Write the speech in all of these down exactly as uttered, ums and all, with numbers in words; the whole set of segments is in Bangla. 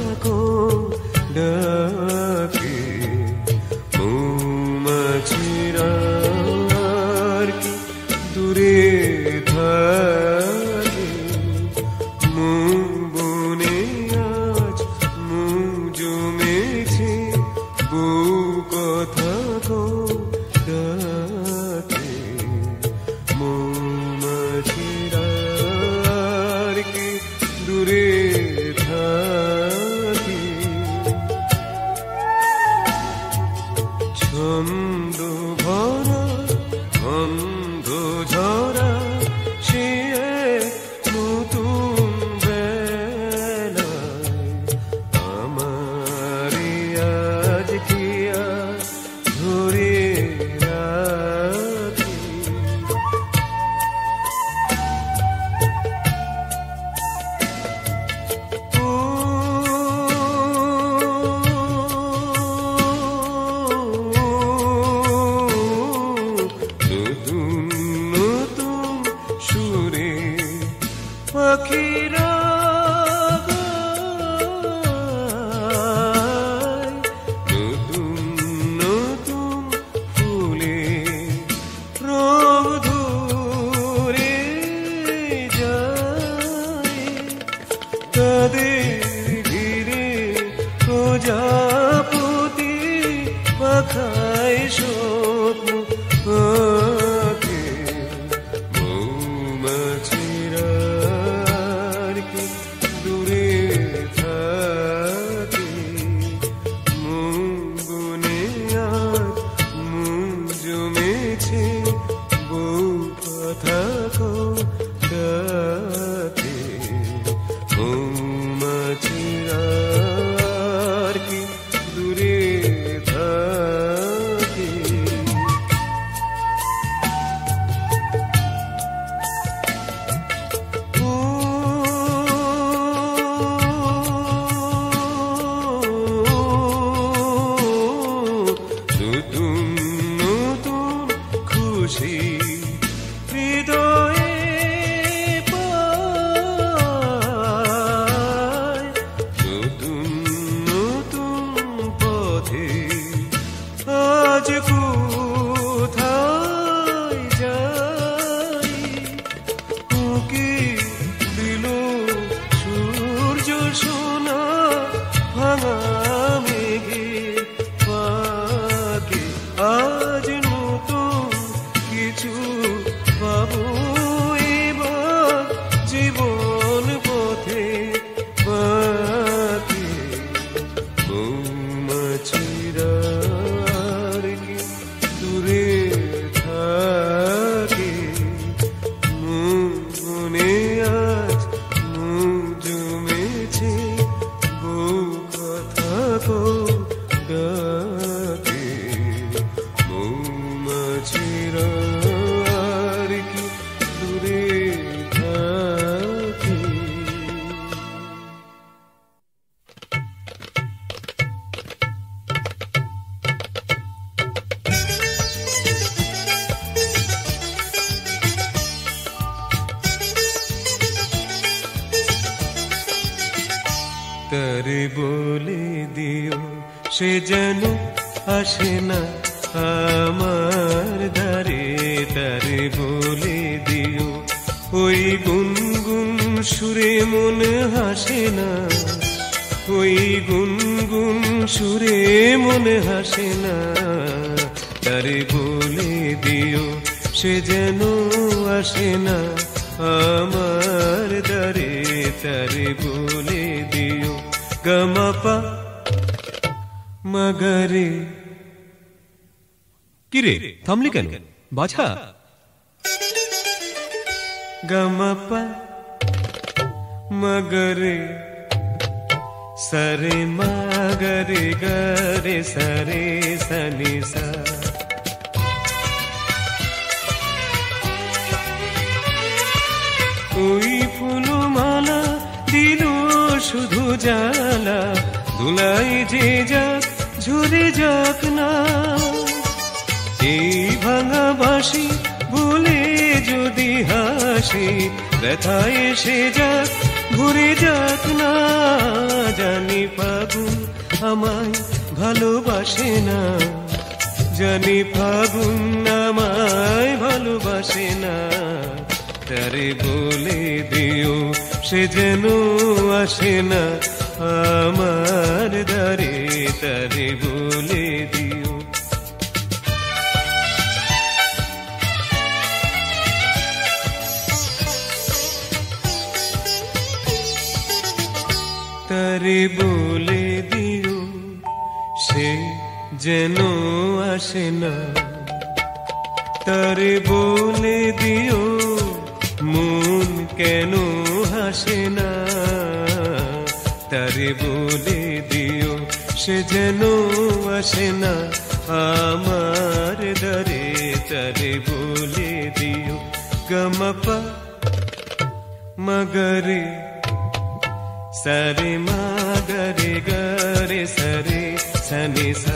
থাকো ডাকে মৌমাছিরা আর কি দূরে থাকে মন বনে আজ মৌ জমেছে বউ কথা কো ডাকে মৌমাছিরা আর কি দূরে থাকে ছন্দ ভরা অন্ধ ঝরা সে নতুন বেলায় আমার আজ কি আজ ধরে রাখি নতুন নতুন সুরে পাখিরা গায়, নতুন নতুন ফুলে রং ধরে যায় তাদের ঘিরে প্রজাপতি পাখায় স্বপ্ন আঁকে মৌমাছিরা আর কি দূরে থাকে মৌ বনে আজ মৌ জমেছে বউ কথা কো ডাকে মৌমাছিরা আর কি দূরে থাকে নতুন নতুন খুশি হৃদয়ে পায় নতুন নতুন পথে আজ কোথায় যাই উকি দিল সূর্য সোনা ভাঙা মেঘে পাকে আজ নতুন কিছু পাবো এবার জীবন পথে পাকে মৌমাছিরা আর কি দূরে থাকে মনে আজ মৌ জমেছে বউ কথা কো ডাকে মৌমাছিরা আর কি দূরে থাকে তারে বলে দিও সে যেন আসে না আমার দ্বারে তারে বলে দিও ওই গুনগুন সুরে মন হাসে না ওই গুনগুন সুরে মন হাসে না তারে বলে দিও সে যেন আসে না আমার দ্বারে তারে বলে দিও গামাপা মগরে কিরে থামলি কেন বাছা গামাপা মগরে সরে মগরে গরে সরে সনি সা ওই ফুলমালা দিল শুধু জ্বালা ধুলাই যে যাক ঝরে যাক না এই ভাঙা বাঁশি ভুলে যদি হাসি ব্যথা এসে যাক ঘুরে যাক না জানি ফাগুন আমায় ভালোবাসে না, জানি ফাগুন আমায় ভালোবাসে না। তারে বলে দিও সে যেন আসে না আমার দ্বারে, তারে বলে দিও। তারে বলে দিও সে যেন আসে না, তারে বলে দিও মন কেন হাসে না, তারে বলে দিও সে যেন আসে না আমার দ্বারে, তারে বলে দিও। গমপা মগরে সরে মগরে গরে সরে সনি সা,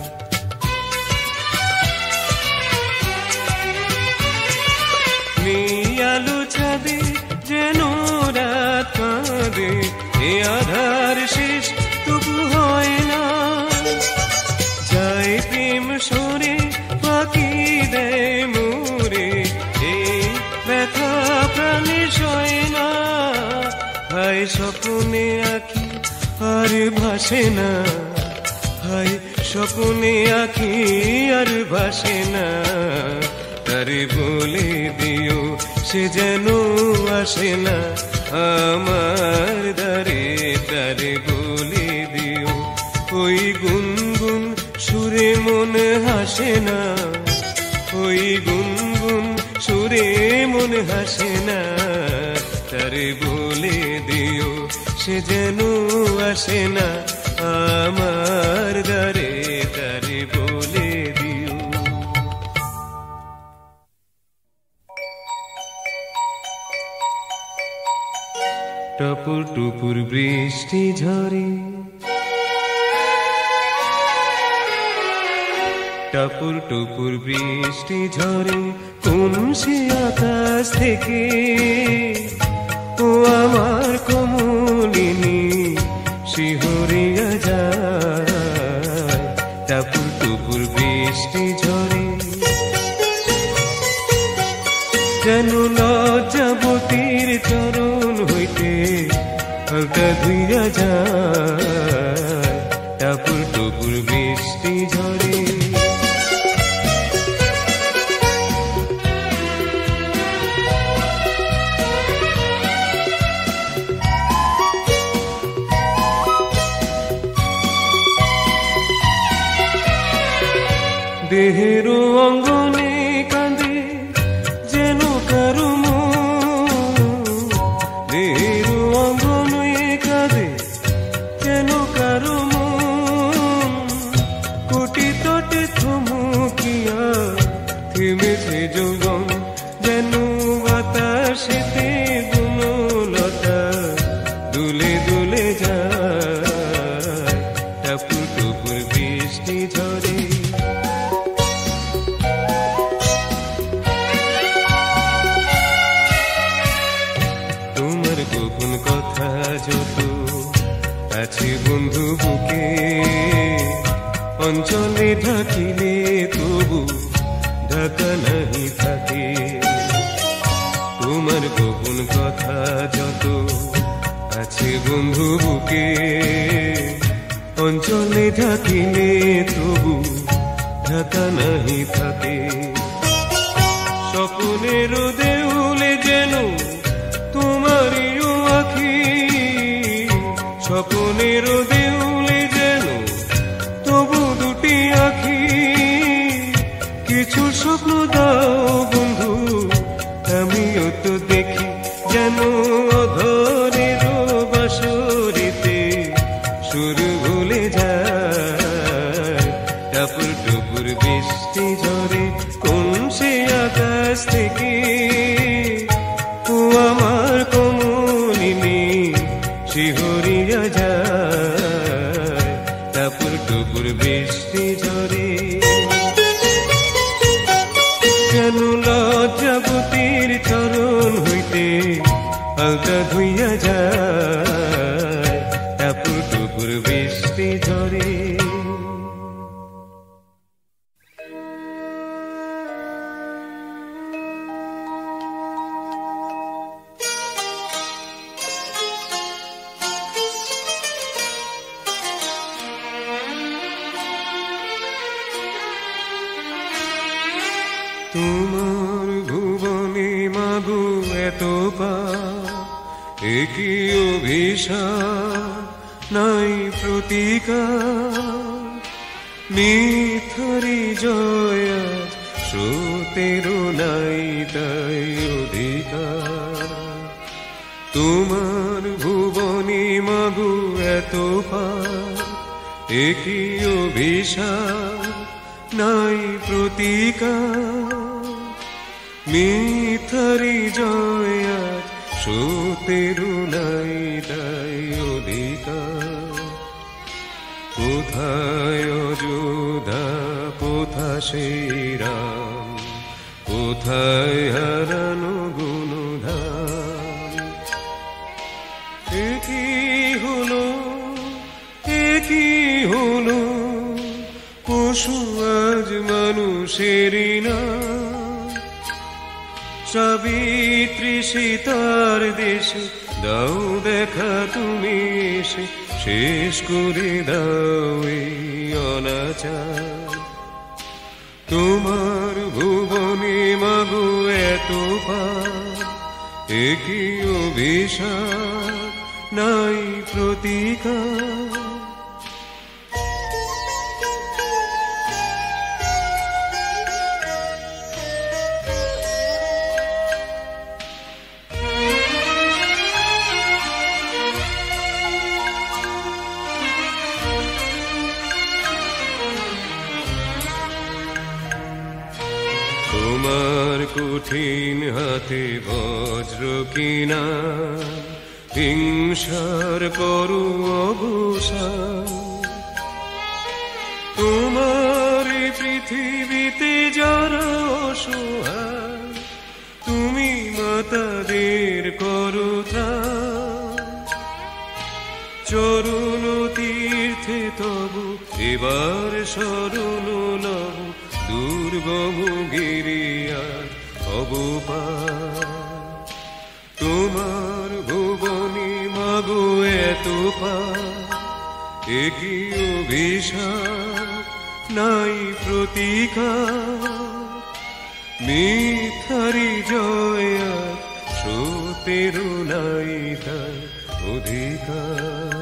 আলো ছাদে যেন রাত কাঁদে, এ আধার শেষ তবু হয় না, যায় প্রেম সরে পাখি দেয় মোরে, এই ব্যথা প্রাণে সয় না। হায় স্বপ্নে আঁকি আর ভাসে না, হায় স্বপ্নে আঁকি আর ভাসে না, তারে বলে দিও সে যেন আসে না আমার দ্বারে, তারে বলে দিও। ওই গুনগুন সুরে মন হাসে না, ওই গুনগুন সুরে মন হাসে না, তারে বলে দিও সে যেন আসে না আমার দ্বারে, তারে বলে দিও। টপুর টুপুর বৃষ্টি ঝরে, টপুর টুপুর বৃষ্টি ঝরে কোন সে আকাশ থেকে, ও আমার কমলিনী শিহরিয়া যায়। টপুর টুপুর বৃষ্টি ঝরে যেন লজ্জাবতীর চরণ হইতে হালকা ধুইয়া যায়। টপুর টুপুর বৃষ্টি ঝরে, দেহের অঙ্গনে কাঁদে যেন কারো মন, দেহের অঙ্গনে কাঁদে যেন কারো মন, কোটি তটে থমকিয়া থেমেছে যৌবন, যেন বাতাসেতে বনলতা দুলে দুলে যায়। টপুর টুপুর বৃষ্টি ঝরে, গোপন কথা যত আছে বন্ধু বুকে, অঞ্চলে ঢাকিলে তবু ঢাকা নাহি থাকে। তোমার গোপন কথা যত আছে বন্ধু বুকে, অঞ্চলে ঢাকিলে তবু ঢাকা নাহি থাকে। স্বপ্নের দেউলে যেন তোমারই আঁখি, স্বপ্নের দেউলে যেন তবু দুটি আঁখি, কিছু স্বপ্ন দাও বন্ধু আমিও তো দেখি, যেন অধরের বাঁশরিতে সুর ভুলে যায়। টপুর টুপুর বৃষ্টি ঝরে কোন সে আকাশ থেকে, ও আমার কমলিনী শিহরিয়া যায়। টপুর টুপুর বৃষ্টি ঝরে যেন লজ্জাবতীর চরণ হইতে হালকা ধুইয়া যায়। টপুর টুপুর দুপুর বৃষ্টি ঝরে। তোমার ভুবনে মাগো এত পাপ, একই অভিশাপ নাই প্রতিকার। মিথ্যারি জয় আজ সত্যেরও নাই তাই অধিকার। তোমার ভুবনে মাগো এত পাপ, একই অভিশাপ নাই প্রতিকার। মিথ্যারি জয় আজ সত্যেরও নাই তাই অধিকার। কোথায় অযোধ্যা, কোথা সেই রাম, কোথায় হারানো গুণধাম। একই হলো, একই হলো, পশু আজ মানুষেরই না। সাবিত্রী সীতার দেশে দাও দেখা তুমি এসে, শেষ করে দাও এই অনাচার। তোমার ভুবনে মাগো এত পাপ, একই অভিশাপ নাই প্রতিকার। তোমার কঠিন হাতে বজ্র কিনা, হিংসার করু অবসান। তোমার পৃথিবীতে যারা অসহায়, তুমি মাতাদের করো ত্রাণ। চরণ তীর্থে তবু এবার শরণ লব, দুর্গম গিরিয়ার অবপার। তোমার ভুবনে মাগো এত পাপ, একই অভিশাপ নাই প্রতিকার। মিথ্যারি জয় আজ সত্যেরও নাই তাই অধিকার।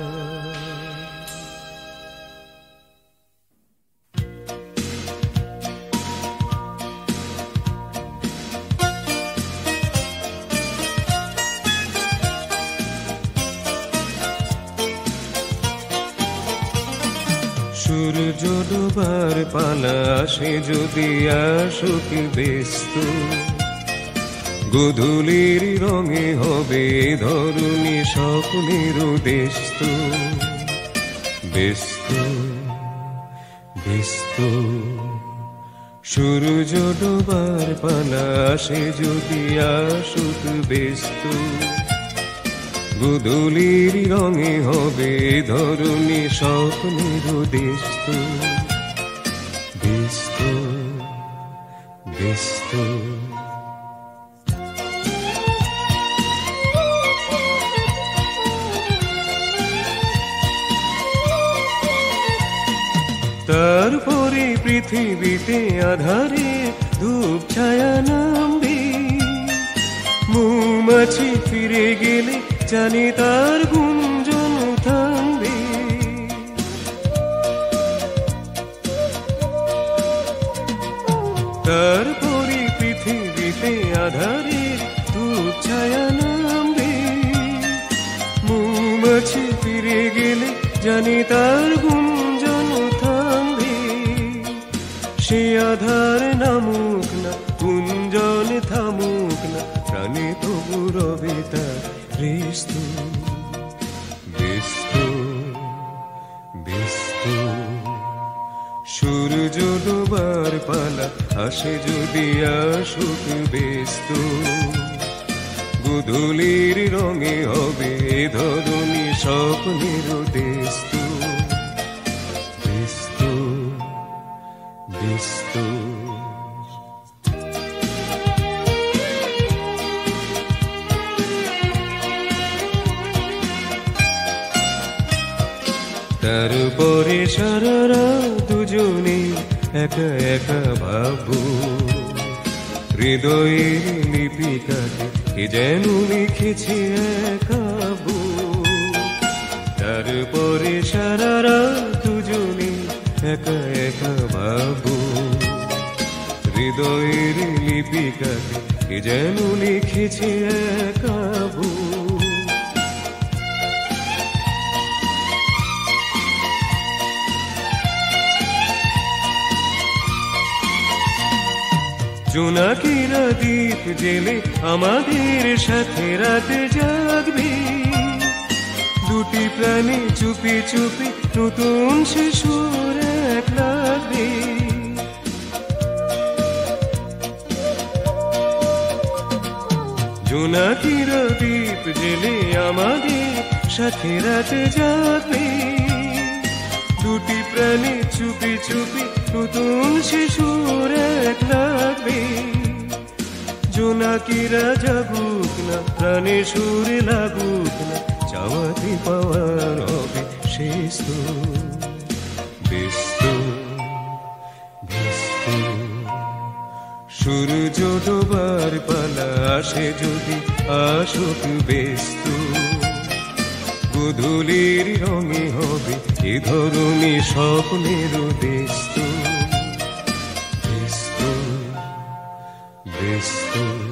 সূর্য ডোবার পালা আসে যদি আসুক ব্যস্ত, গোধূলির রঙে হবে ধরুনি স্বপ্নের দেশত। ব্যস্ত ব্যস্ত সূর্য ডোবার পালা আসে যদি আসুক ব্যস্ত, গোধূলির রঙে হবে ধরুনি স্বপ্নের দেশত। ব্যস্ত ব্যস্ত তারপরে পৃথিবীতে আধারে ধূপ ছায়া নামবে। মৌমাছি ফিরে গেলে জানি তার গুঞ্জন থামবে। তারপরে পৃথিবীতে আধারে ধূপ ছায়া নামবে। মৌমাছি ফিরে গেলে জানি তার গুঞ্জন থামবে। সে আধার নামুক না, গুঞ্জন থামুক না, প্রাণে তবু রবে তার ব্যস্ত ব্যস্ত ব্যস্ত সূর্য ডোবার পালা আসে যদি আসুক ব্যস্ত, গোধূলির রঙে হবে ধরুনি স্বপ্নের দেশত। তারপরে সারা রাত দুজনে একা একা ভাববো, হৃদয়ের লিপিকাতে কে যেন লিখেছে একাবো। তারপরে সারা রাত দুজনে একা একা ভাববো, হৃদয়ের লিপিকাতে কে যেন লিখেছে একাবো। জোনাকিরা দ্বীপ জেলে আমাদের সাথে রাতে জাগবে, দুটি প্রাণী চুপি চুপি নতুন শিশুর এক লাগবে। জোনাকিরা দ্বীপ জেলে আমাদের সাথে রাতে জাগবে, দুটি প্রাণী চুপি চুপি নতুন শিশুর এক লাগবে। জোনাকিরা জাগুক না, প্রাণে সুরে লাগুক না, চাওয়াতে পাওয়ার হবে শেষ তো ব্যস্ত ব্যস্ত। সূর্য ডোবার পালা আসে যদি আসুক ব্যস্ত, গোধূলির রঙে হবে এ ধরনী স্বপ্নের দেশ তো ব্যস্ত ব্যস্ত।